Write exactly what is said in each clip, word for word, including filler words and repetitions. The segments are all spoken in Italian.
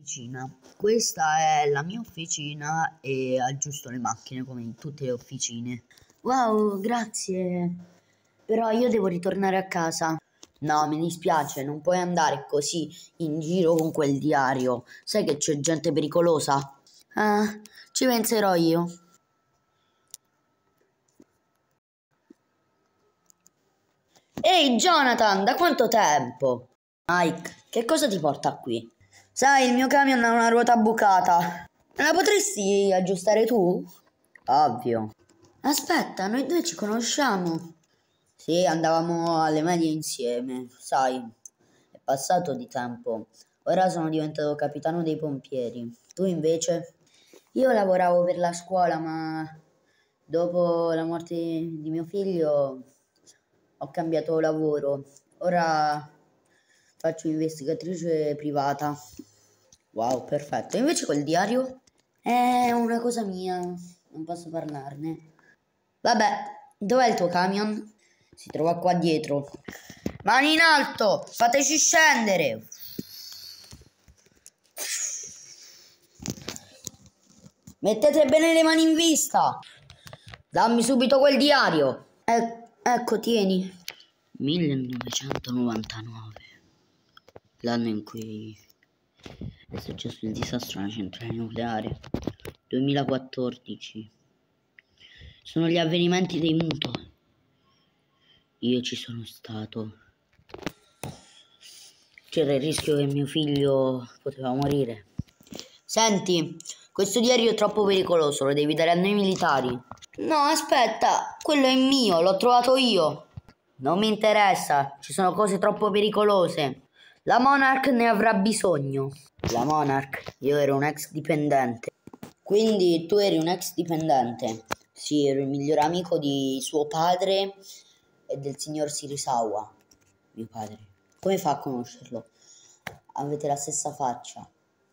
officina. Questa è la mia officina e aggiusto le macchine come in tutte le officine. Wow, grazie. Però io devo ritornare a casa. No, mi dispiace, non puoi andare così in giro con quel diario. Sai che c'è gente pericolosa? Ah, ci penserò io. Ehi Jonathan, da quanto tempo? Mike, che cosa ti porta qui? Sai, il mio camion ha una ruota bucata. Me la potresti aggiustare tu? Ovvio. Aspetta, noi due ci conosciamo. Sì, andavamo alle medie insieme, sai, è passato di tempo. Ora sono diventato capitano dei pompieri. Tu invece? Io lavoravo per la scuola, ma dopo la morte di mio figlio ho cambiato lavoro. Ora faccio investigatrice privata. Wow, perfetto. Invece quel diario? È una cosa mia, non posso parlarne. Vabbè, dov'è il tuo camion? Si trova qua dietro. Mani in alto, fateci scendere. Mettete bene le mani in vista. Dammi subito quel diario. E ecco, tieni. millenovecentonovantanove, l'anno in cui è successo il disastro alla centrale nucleare. duemilaquattordici. Sono gli avvenimenti dei Muto. Io ci sono stato. C'era il rischio che mio figlio poteva morire. Senti, questo diario è troppo pericoloso, lo devi dare a noi militari. No, aspetta, quello è mio, l'ho trovato io. Non mi interessa, ci sono cose troppo pericolose. La Monarch ne avrà bisogno. La Monarch? Io ero un ex dipendente. Quindi tu eri un ex dipendente? Sì, ero il miglior amico di suo padre e del signor Sirisawa, mio padre. Come fa a conoscerlo? Avete la stessa faccia.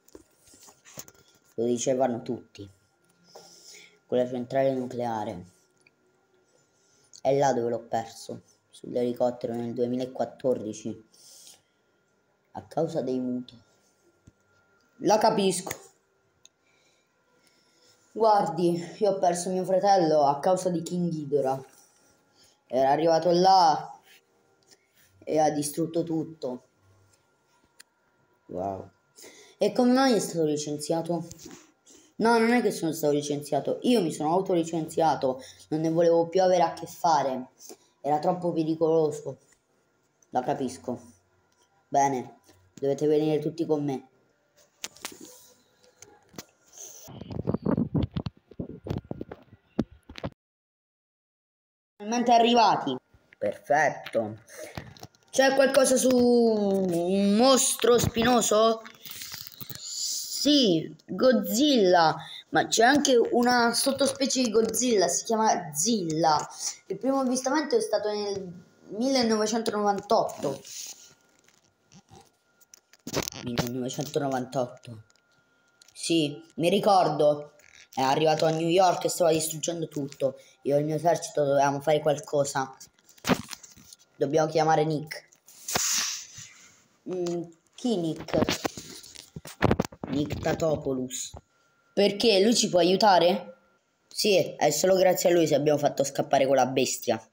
Lo dicevano tutti. Quella centrale nucleare. È là dove l'ho perso, sull'elicottero nel duemilaquattordici, a causa dei Muto. La capisco. Guardi, io ho perso mio fratello a causa di King Ghidorah. Era arrivato là e ha distrutto tutto. Wow. E come mai è stato licenziato? No, non è che sono stato licenziato, io mi sono autolicenziato, non ne volevo più avere a che fare, era troppo pericoloso. La capisco. Bene, dovete venire tutti con me. Finalmente arrivati. Perfetto. C'è qualcosa su un mostro spinoso? Sì, Godzilla, ma c'è anche una sottospecie di Godzilla, si chiama Zilla. Il primo avvistamento è stato nel millenovecentonovantotto. millenovecentonovantotto. Sì, mi ricordo. È arrivato a New York e stava distruggendo tutto. Io e il mio esercito dovevamo fare qualcosa. Dobbiamo chiamare Nick. Mm, chi Nick? Nick Tatopoulos. Perché? Lui ci può aiutare? Sì, è solo grazie a lui se abbiamo fatto scappare quella bestia.